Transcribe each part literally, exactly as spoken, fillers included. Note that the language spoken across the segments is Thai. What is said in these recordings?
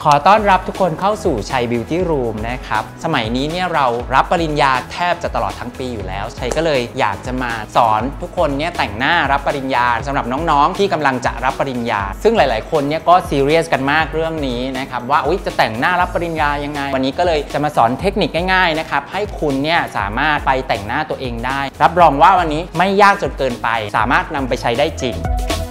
อต้อนรับทุกคนเข้าสู่ชัย Beauty Room นะครับสมัยนี้เนี่ยเรารับปริญญาแทบจะตลอดทั้งปีอยู่แล้วชัยก็เลยอยากจะมาสอนทุกคนเนี่ยแต่งหน้ารับปริญญาสำหรับน้องๆที่กำลังจะรับปริญญาซึ่งหลายๆคนเนี่ยก็ซีเรียสกันมากเรื่องนี้นะครับว่าอุ๊ยจะแต่งหน้ารับปริญญายังไงวันนี้ก็เลยจะมาสอนเทคนิคง่ายๆนะครับให้คุณเนี่ยสามารถไปแต่งหน้าตัวเองได้รับรองว่าวันนี้ไม่ยากจนเกินไปสามารถนำไปใช้ได้จริง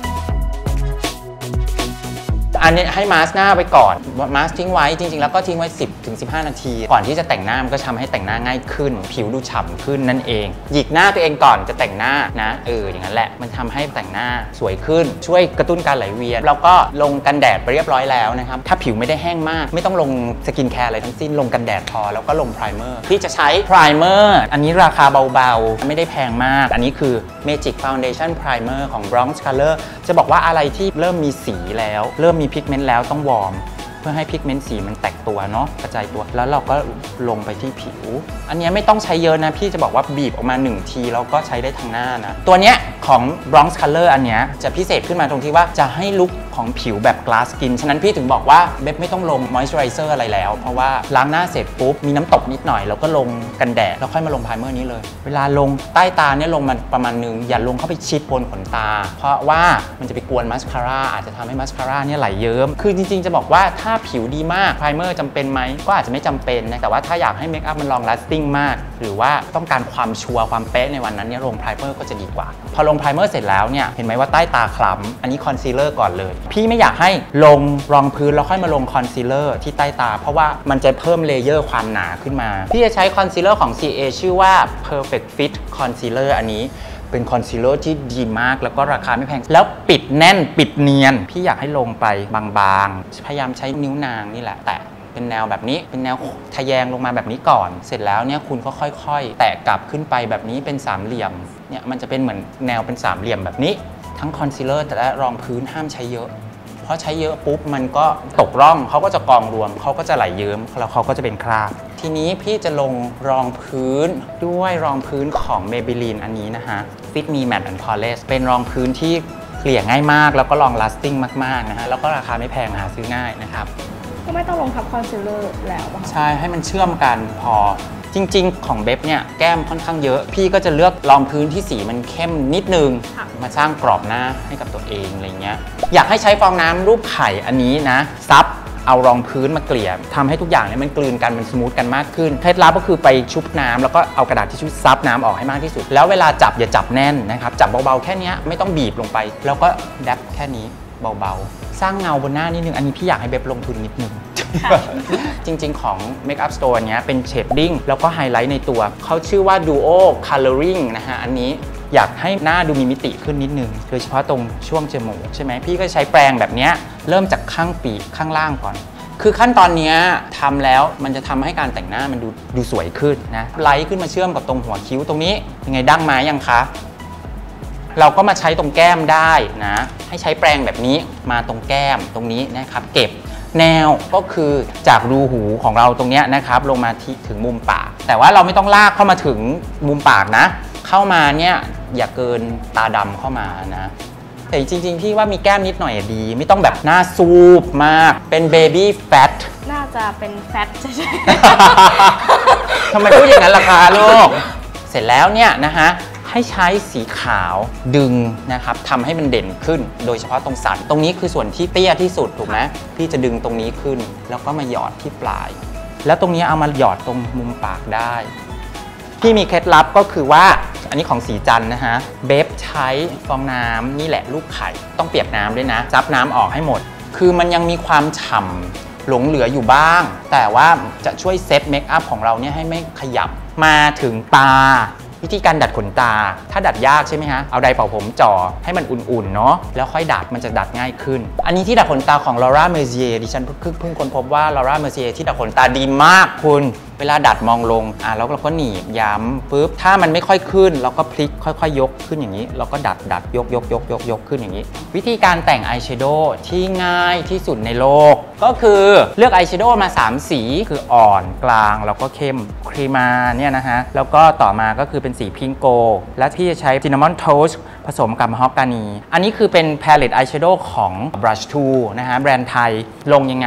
อันนี้ให้มาสก์หน้าไว้ก่อนมาสก์ทิ้งไว้จริงๆแล้วก็ทิ้งไว้ สิบถึงสิบห้า นาทีก่อนที่จะแต่งหน้ามันก็ทำให้แต่งหน้าง่ายขึ้นผิวดูฉ่ำขึ้นนั่นเองหยิกหน้าตัวเองก่อนจะแต่งหน้านะเอออย่างนั้นแหละมันทำให้แต่งหน้าสวยขึ้นช่วยกระตุ้นการไหลเวียนแล้วก็ลงกันแดดไปเรียบร้อยแล้วนะครับถ้าผิวไม่ได้แห้งมากไม่ต้องลงสกินแคร์อะไรทั้งสิ้นลงกันแดดพอแล้วก็ลงไพรเมอร์ที่จะใช้ไพรเมอร์อันนี้ราคาเบาๆไม่ได้แพงมากอันนี้คือ Magic Foundation Primer ของ Bronx Color จะบอกว่าอะไรที่เริ่มมีสีแล้วเริ่มมีพิกเมนต์แล้วต้องวอร์มเพื่อให้พิกเมนต์สีมันแตกตัวเนาะกระจายตัวแล้วเราก็ลงไปที่ผิวอันนี้ไม่ต้องใช้เยอะนะพี่จะบอกว่าบีบออกมาหนึ่งทีแล้วก็ใช้ได้ทั้งหน้านะตัวเนี้ยของ Bronx Color อันเนี้ยจะพิเศษขึ้นมาตรงที่ว่าจะให้ลุคของผิวแบบ glass skin ฉะนั้นพี่ถึงบอกว่าเบบไม่ต้องลง moisturizer อะไรแล้วเพราะว่าล้างหน้าเสร็จปุ๊บมีน้ำตกนิดหน่อยแล้วก็ลงกันแดดแล้วค่อยมาลงไพรเมอร์นี้เลยเวลาลงใต้ตาเนี่ยลงมาประมาณนึงอย่าลงเข้าไปชิดบนขนตาเพราะว่ามันจะไปกวนมัสคาร่าอาจจะทำให้มัสคาร่าเนี่ยไหลเยิ้มคือจริงๆจะบอกว่าถ้าผิวดีมากไพรเมอร์จำเป็นไหมก็อาจจะไม่จำเป็นนะแต่ว่าถ้าอยากให้เมคอัพมันลอง lasting มากหรือว่าต้องการความชัวร์ความเป๊ะในวันนั้นเนี่ยลงไพรเมอร์ก็จะดีกว่าพอลงไพรเมอร์เสร็จแล้วเนี่ยเห็นไหมว่าใต้ตาคล้ำอันนี้คอนซีลเลอร์ก่อนเลยพี่ไม่อยากให้ลงรองพื้นแล้วค่อยมาลงคอนซีลเลอร์ที่ใต้ตาเพราะว่ามันจะเพิ่มเลเยอร์ความหนาขึ้นมาพี่จะใช้คอนซีลเลอร์ของ ซี เอ ชื่อว่า Perfect Fit Concealer อันนี้เป็นคอนซีลเลอร์ที่ดีมากแล้วก็ราคาไม่แพงแล้วปิดแน่นปิดเนียนพี่อยากให้ลงไปบางๆพยายามใช้นิ้วนางนี่แหละแตะเป็นแนวแบบนี้เป็นแนวทะแยงลงมาแบบนี้ก่อนเสร็จแล้วเนี่ยคุณก็ค่อยๆแตะกลับขึ้นไปแบบนี้เป็นสามเหลี่ยมเนี่ยมันจะเป็นเหมือนแนวเป็นสามเหลี่ยมแบบนี้ทั้งคอนซีลเลอร์แต่ละรองพื้นห้ามใช้เยอะเพราะใช้เยอะปุ๊บมันก็ตกร่องเขาก็จะกองรวมเขาก็จะไหลเยิ้มแล้วเขาก็จะเป็นคราบทีนี้พี่จะลงรองพื้นด้วยรองพื้นของ Maybelline อันนี้นะฮะ Fit Me Matte and Polish เป็นรองพื้นที่เกลี่ยง่ายมากแล้วก็ลอง lasting มากๆนะฮะแล้วก็ราคาไม่แพงหาซื้อง่ายนะครับก็ไม่ต้องลงทับคอนซีลเลอร์แล้วป่ะใช่ให้มันเชื่อมกันพอจริงๆของเบบเนี่ยแก้มค่อนข้างเยอะพี่ก็จะเลือกรองพื้นที่สีมันเข้มนิดนึงมาสร้างกรอบหน้าให้กับตัวเองอะไรเงี้ยอยากให้ใช้ฟองน้ำรูปไข่อันนี้นะซับเอารองพื้นมาเกลี่ยทำให้ทุกอย่างเนี่ยมันกลืนกันมันสมูทกันมากขึ้นเคล็ดลับก็คือไปชุบน้ำแล้วก็เอากระดาษทิชชู่ซับน้ำออกให้มากที่สุดแล้วเวลาจับอย่าจับแน่นนะครับจับเบาๆแค่นี้ไม่ต้องบีบลงไปแล้วก็แดบแค่นี้เบาๆสร้างเงาบนหน้านิดนึงอันนี้พี่อยากให้เบบลงทุนนิดนึงจริงๆของ Makeup Store เนี้ยเป็นเชดดิ้งแล้วก็ไฮไลท์ในตัวเขาชื่อว่า Duo Coloring นะฮะอันนี้อยากให้หน้าดูมีมิติขึ้นนิดนึงโดยเฉพาะตรงช่วงจมูกใช่ไหมพี่ก็ใช้แปรงแบบนี้เริ่มจากข้างปีกข้างล่างก่อนคือขั้นตอนนี้ทำแล้วมันจะทำให้การแต่งหน้ามันดูดูสวยขึ้นนะไลท์ขึ้นมาเชื่อมกับตรงหัวคิ้วตรงนี้ยังไงดั้งมายังคะเราก็มาใช้ตรงแก้มได้นะให้ใช้แปรงแบบนี้มาตรงแก้มตรงนี้นะครับเก็บแนวก็คือจากรูหูของเราตรงนี้นะครับลงมาที่ถึงมุมปากแต่ว่าเราไม่ต้องลากเข้ามาถึงมุมปากนะเข้ามาเนี่ยอย่าเกินตาดำเข้ามานะแต่จริงๆพี่ว่ามีแก้มนิดหน่อยดีไม่ต้องแบบหน้าซูบมากเป็นเบบี้แฟตน่าจะเป็นแฟตใช่ไหมทำไมพูดอย่างนั้นล่ะคะลูกเสร็จแล้วเนี่ยนะฮะให้ใช้สีขาวดึงนะครับทำให้มันเด่นขึ้นโดยเฉพาะตรงสันตรงนี้คือส่วนที่เตี้ยที่สุดถูกไหมพี่จะดึงตรงนี้ขึ้นแล้วก็มาหยอดที่ปลายแล้วตรงนี้เอามาหยอดตรงมุมปากได้พี่มีเคล็ดลับก็คือว่าอันนี้ของสีจันนะฮะเบฟใช้ฟองน้ำนี่แหละลูกไข่ต้องเปียกน้ำด้วยนะซับน้ำออกให้หมดคือมันยังมีความฉ่ำหลงเหลืออยู่บ้างแต่ว่าจะช่วยเซตเมคอัพของเราเนี่ยให้ไม่ขยับมาถึงตาวิธีการดัดขนตาถ้าดัดยากใช่ไหมฮะเอาไดร์เป่าผมจ่อให้มันอุ่นๆเนาะแล้วค่อยดัดมันจะดัดง่ายขึ้นอันนี้ที่ดัดขนตาของ Laura Mercier ดิฉันเพิ่งเพิ่งค้นพบว่า Laura Mercier ที่ดัดขนตาดีมากคุณเวลาดัดมองลงอ่ะแล้วเราก็หนีบย้ำปุ๊บถ้ามันไม่ค่อยขึ้นเราก็พลิกค่อยๆยกขึ้นอย่างนี้เราก็ดัดดัดยกยกยกยกยกขึ้นอย่างนี้วิธีการแต่งอายแชโดว์ที่ง่ายที่สุดในโลกก็คือเลือกอายแชโดว์มาสามสีคืออ่อนกลางแล้วก็เข้มครีมาเนี่ยนะฮะแล้วก็ต่อมาก็คือเป็นสีพิงโกและที่จะใช้ซินนามอนโทสต์ผสมกับมะฮอกกานีอันนี้คือเป็น Palette Eyeshadow ของ Brush ทู นะฮะแบรนด์ไทยลงยังไง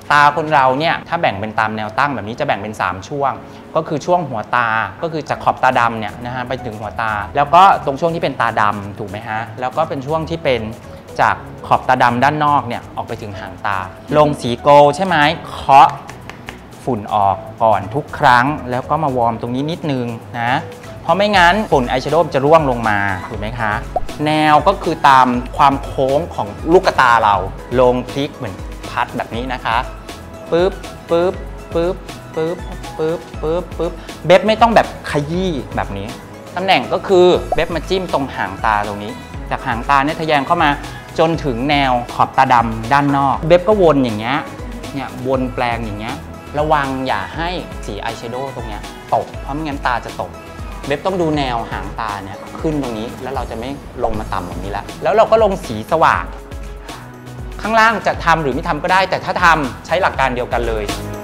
ตาคนเราเนี่ยถ้าแบ่งเป็นตามแนวตั้งแบบนี้จะแบ่งเป็นสามช่วงก็คือช่วงหัวตาก็คือจากขอบตาดำเนี่ยนะฮะไปถึงหัวตาแล้วก็ตรงช่วงที่เป็นตาดำถูกไหมฮะแล้วก็เป็นช่วงที่เป็นจากขอบตาดำด้านนอกเนี่ยออกไปถึงหางตาลงสีโกลใช่ไหมเคาะฝุ่นออกก่อนทุกครั้งแล้วก็มาวอร์มตรงนี้นิดนึงนะเพราะไม่งั้นฝุ่นอายแชโดว์จะร่วงลงมาถูกไหมคะแนวก็คือตามความโค้งของลูกตาเราลงพลิกเหมือนพัดแบบนี้นะคะปึ๊บปึ๊บปึ๊บปึ๊บปึ๊บปึ๊บปึ๊บเบ็บไม่ต้องแบบขยี้แบบนี้ตำแหน่งก็คือเบ็บมาจิ้มตรงหางตาตรงนี้จากหางตาเนี่ยทะแยงเข้ามาจนถึงแนวขอบตาดำด้านนอกเบ็บก็วนอย่างเงี้ยเนี่ยวนแปลงอย่างเงี้ยระวังอย่าให้สีอายแชโดว์ตรงเนี้ยตกเพราะไม่งั้นตาจะตกเบ็บต้องดูแนวหางตาเนี่ยขึ้นตรงนี้แล้วเราจะไม่ลงมาต่ำแบบนี้แล้วแล้วเราก็ลงสีสว่างข้างล่างจะทำหรือไม่ทำก็ได้แต่ถ้าทำใช้หลักการเดียวกันเลย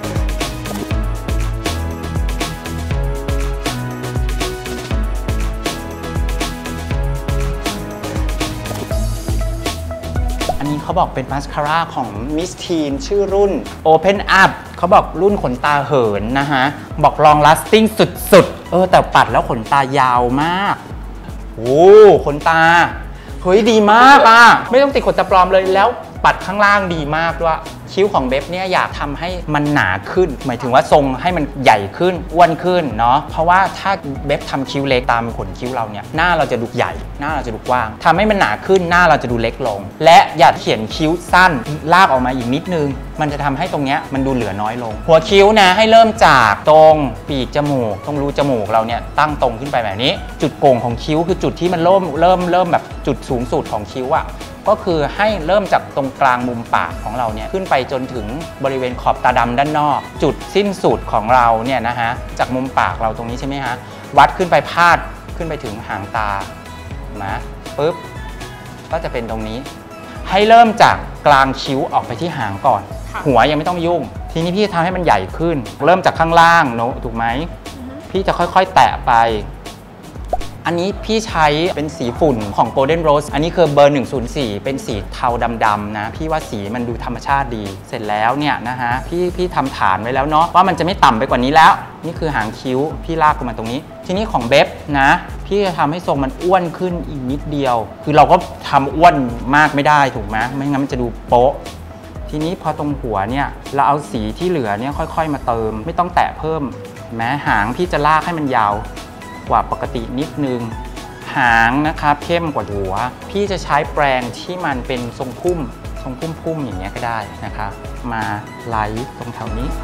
อันนี้เขาบอกเป็นมาสคาร่าของ Miss Teen ชื่อรุ่น Open Up เขาบอกรุ่นขนตาเหินนะฮะบอก Long Lasting สุดๆเออแต่ปัดแล้วขนตายาวมากโอ้ขนตาเฮ้ยดีมากอ่ะไม่ต้องติดขนตาปลอมเลยแล้วปัดข้างล่างดีมากด้วยคิ้วของเบฟเนี่ยอยากทำให้มันหนาขึ้นหมายถึงว่าทรงให้มันใหญ่ขึ้นอ้วนขึ้นเนาะเพราะว่าถ้าเบฟทำคิ้วเล็กตามขนคิ้วเราเนี่ยหน้าเราจะดูใหญ่หน้าเราจะดูกว้างทำให้มันหนาขึ้นหน้าเราจะดูเล็กลงและอย่าเขียนคิ้วสั้นลากออกมาอีกนิดนึงมันจะทำให้ตรงเนี้ยมันดูเหลือน้อยลงหัวคิ้วนะให้เริ่มจากตรงปีกจมูกตรงรูจมูกเราเนี่ยตั้งตรงขึ้นไปแบบนี้จุดโก่งของคิ้วคือจุดที่มันเริ่มเริ่มเริ่มแบบจุดสูงสุดของคิ้วอะก็คือให้เริ่มจากตรงกลางมุมปากของเราเนี่ยขึ้นไปจนถึงบริเวณขอบตาดำด้านนอกจุดสิ้นสุดของเราเนี่ยนะฮะจากมุมปากเราตรงนี้ใช่ไหมฮะวัดขึ้นไปพาดขึ้นไปถึงหางตานะปึ๊บก็จะเป็นตรงนี้ให้เริ่มจากกลางคิ้วออกไปที่หางก่อนหัวยังไม่ต้องยุ่งทีนี้พี่จะทำให้มันใหญ่ขึ้นเริ่มจากข้างล่างโนถูกไหมพี่จะค่อยๆแตะไปอันนี้พี่ใช้เป็นสีฝุ่นของ Golden Rose อันนี้คือเบอร์หนึ่งศูนย์สี่เป็นสีเทาดำๆนะพี่ว่าสีมันดูธรรมชาติดีเสร็จแล้วเนี่ยนะฮะพี่พี่ทำฐานไว้แล้วเนาะว่ามันจะไม่ต่ำไปกว่านี้แล้วนี่คือหางคิ้วพี่ลากมาตรงนี้ทีนี้ของเบฟนะพี่จะทำให้ทรงมันอ้วนขึ้นอีกนิดเดียวคือเราก็ทำอ้วนมากไม่ได้ถูกไหมไม่งั้นมันจะดูโป๊ะทีนี้พอตรงหัวเนี่ยเราเอาสีที่เหลือเนี่ยค่อยๆมาเติมไม่ต้องแตะเพิ่มแม้หางพี่จะลากให้มันยาวกว่าปกตินิดนึงหางนะครับเข้มกว่าหัวพี่จะใช้แปรงที่มันเป็นทรงพุ่มทรงพุ่มๆอย่างเงี้ยก็ได้นะคะมาไล่ตรงแถวนี้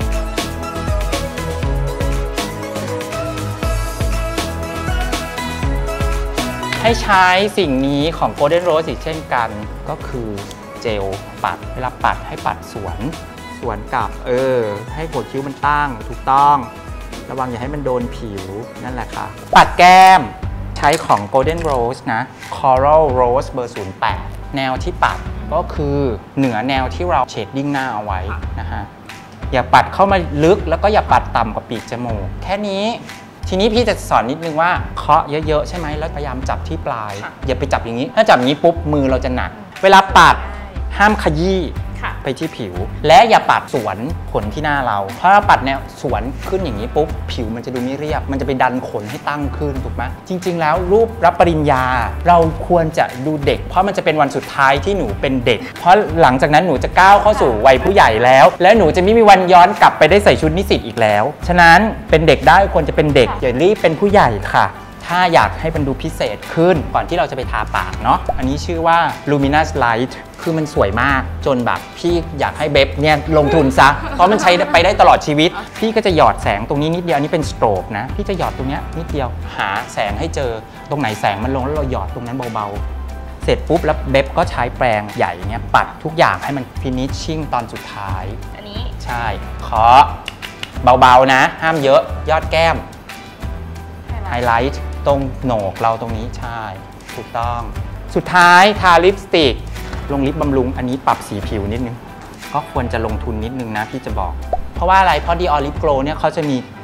ให้ใช้สิ่งนี้ของ Golden Rose อีกเช่นกันก็คือเจลปัดเวลาปัดให้ปัดสวนสวนกับเออให้หัวคิ้วมันตั้งถูกต้องระวังอย่าให้มันโดนผิวนั่นแหละค่ะปัดแก้มใช้ของ Golden Rose นะ Coral Rose เบอร์ศูนย์แปดแนวที่ปัดก็คือเหนือแนวที่เราเชดดิ้งหน้าเอาไว้นะฮะอย่าปัดเข้ามาลึกแล้วก็อย่าปัดต่ำกว่าปีกจมูกแค่นี้ทีนี้พี่จะสอนนิดนึงว่าเคาะเยอะๆใช่ไหมแล้วพยายามจับที่ปลายอย่าไปจับอย่างนี้ถ้าจับอย่างนี้ปุ๊บมือเราจะหนักเวลาปัดห้ามขยี้ไปที่ผิวและอย่าปัดสวนขนที่หน้าเราเพราะถ้าปัดแนวสวนขึ้นอย่างนี้ปุ๊บผิวมันจะดูไม่เรียบมันจะไปดันขนให้ตั้งขึ้นถูกไหมจริงๆแล้วรูปรับปริญญาเราควรจะดูเด็กเพราะมันจะเป็นวันสุดท้ายที่หนูเป็นเด็กเพราะหลังจากนั้นหนูจะก้าวเข้าสู่วัยผู้ใหญ่แล้วและหนูจะไม่มีวันย้อนกลับไปได้ใส่ชุดนิสิตอีกแล้วฉะนั้นเป็นเด็กได้ควรจะเป็นเด็กอย่ารีบเป็นผู้ใหญ่ค่ะถ้าอยากให้มันดูพิเศษขึ้นก่อนที่เราจะไปทาปากเนาะอันนี้ชื่อว่า Luminous Light คือมันสวยมากจนแบบพี่อยากให้เบฟเนี่ยลงทุนซะเพราะมันใช้ไปได้ตลอดชีวิตพี่ก็จะหยอดแสงตรงนี้นิดเดียวอันนี้เป็นสโตรกนะพี่จะหยอดตรงนี้นิดเดียวหาแสงให้เจอตรงไหนแสงมันลงแล้วเราหยอดตรงนั้นเบาๆเสร็จปุ๊บแล้วเบฟก็ใช้แปรงใหญ่เนี่ยปัดทุกอย่างให้มันฟินิชชิ่งตอนสุดท้ายอันนี้ใช่เคาะเบาๆนะห้ามเยอะยอดแก้มไฮไลท์ตรงโหนกเราตรงนี้ใช่ถูกต้องสุดท้ายทาลิปสติกลงลิปบำรุงอันนี้ปรับสีผิวนิดนึงก็ควรจะลงทุนนิดนึงนะพี่จะบอกเพราะว่าอะไรเพราะ Dior Lip Glow เนี่ยเขาจะมี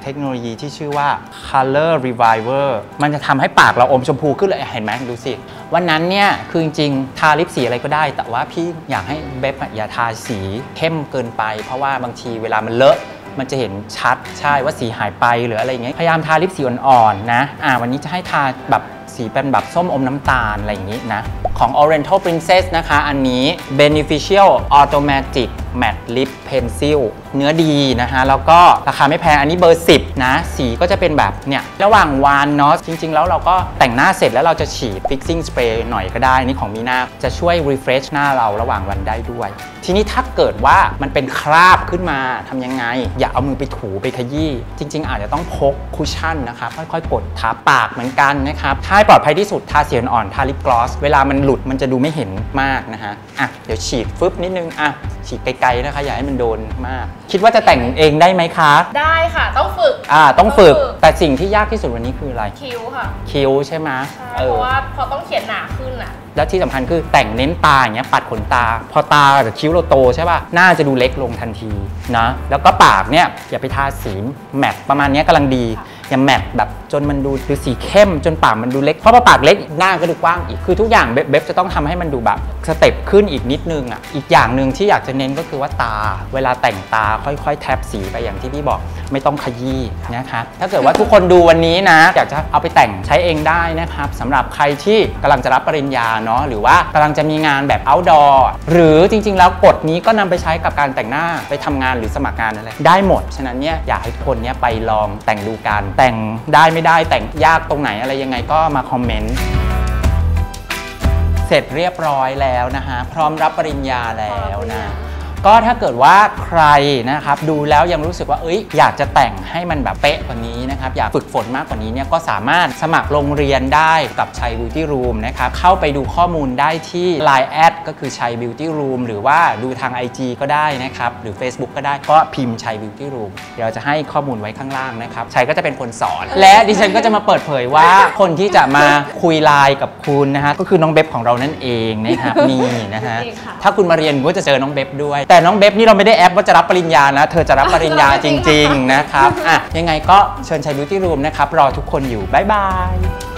เทคโนโลยีที่ชื่อว่า Color Reviver มันจะทำให้ปากเราอมชมพูขึ้นเลยเห็นไหมดูสิวันนั้นเนี่ยคือจริงๆทาลิปสีอะไรก็ได้แต่ว่าพี่อยากให้เบบอย่าทาสีเข้มเกินไปเพราะว่าบางทีเวลามันเลอะมันจะเห็นชัดใช่ว่าสีหายไปหรืออะไรอย่างเงี้ยพยายามทาลิปสีอ่อนๆนะอ่าวันนี้จะให้ทาแบบสีเป็นแบบส้มอมน้ำตาลอะไรอย่างงี้นะของ Oriental Princess นะคะอันนี้ Beneficial Automatic Matte Lip Pencil เนื้อดีนะคะแล้วก็ราคาไม่แพงอันนี้เบอร์สิบนะสีก็จะเป็นแบบเนี่ยระหว่างวานเนาะจริงๆแล้วเราก็แต่งหน้าเสร็จแล้วเราจะฉีด Fixing Spray หน่อยก็ได้นี่ของมีนาจะช่วย refresh หน้าเราระหว่างวันได้ด้วยทีนี้ถ้าเกิดว่ามันเป็นคราบขึ้นมาทำยังไงอย่าเอามือไปถูไปขยี้จริงๆอาจจะต้องพกคุชชั่นนะครับค่อยๆกดทับปากเหมือนกันนะครับถ้าให้ปลอดภัยที่สุดทาสีอ่อนๆทาลิปกลอสเวลามันหลุดมันจะดูไม่เห็นมากนะฮะอ่ะเดี๋ยวฉีดฟึบนิดนึงอ่ะฉีดไกลๆนะคะอย่าให้มันโดนมากคิดว่าจะแต่งเองได้ไหมคะได้ค่ะต้องฝึกอ่าต้องฝึกแต่สิ่งที่ยากที่สุดวันนี้คืออะไรคิ้วค่ะคิ้วใช่ไหมเพราะว่าพอต้องเขียนหนาขึ้นอ่ะแล้วที่สำคัญคือแต่งเน้นตาอย่างเงี้ยปัดขนตาพอตากับคิ้วเราโตใช่ป่ะหน้าจะดูเล็กลงทันทีนะแล้วก็ปากเนี่ยอย่าไปทาสีแมตต์ประมาณนี้กำลังดีอย่าแมตต์แบบจนมันดูดูสีเข้มจนปากมันดูเล็กเพราะพอปากเล็กหน้าก็ดูกว้างอีกคือทุกอย่างเบบจะต้องทำให้มันดูแบบสเต็ปขึ้นอีกนิดนึงอ่ะอีกอย่างหนึ่งที่อยากจะเน้นก็คือว่าตาเวลาแต่งตาค่อยๆแทบสีไปอย่างที่พี่บอกไม่ต้องขยี้นะคะถ้าเกิดว่าทุกคนดูวันนี้นะอยากจะเอาไปแต่งใช้เองได้นะครับสำหรับใครที่กำลังจะรับปริญญาเนาะหรือว่ากำลังจะมีงานแบบ outdoor หรือจริงๆแล้วกฎนี้ก็นำไปใช้กับการแต่งหน้าไปทำงานหรือสมัครงานอะไรได้หมดฉะนั้นเนี่ยอยากให้ทุกคนเนี่ยไปลองแต่งดูกันแต่งได้ไม่ได้แต่งยากตรงไหนอะไรยังไงก็มาคอมเมนต์เสร็จเรียบร้อยแล้วนะฮะพร้อมรับปริญญาแล้วนะก็ถ้าเกิดว่าใครนะครับดูแล้วยังรู้สึกว่าเอ้ยอยากจะแต่งให้มันแบบเป๊ะกว่านี้นะครับอยากฝึกฝนมากกว่านี้เนี่ยก็สามารถสมัครโรงเรียนได้กับชัย Beauty Room นะครับเข้าไปดูข้อมูลได้ที่ ไลน์ แอดก็คือชัย Beauty Room หรือว่าดูทาง ไอ จี ก็ได้นะครับหรือ Facebook ก็ได้ก็พิมพ์ชัย Beauty Room เดี๋ยวจะให้ข้อมูลไว้ข้างล่างนะครับชัยก็จะเป็นคนสอนและดิฉันก็จะมาเปิดเผยว่าคนที่จะมาคุยไลน์กับคุณนะฮะก็คือน้องเบบของเรานั่นเองนะครับนี่นะฮะถ้าคุณมาเรียนก็จะเจอน้องเบบด้วยแต่น้องเบบนี่เราไม่ได้แอปว่าจะรับปริญญานะเธอจะรับปริญญาจริงๆนะครับอ่ะยังไงก็เชิญชัย Beauty Room นะครับรอทุกคนอยู่บ๊ายบาย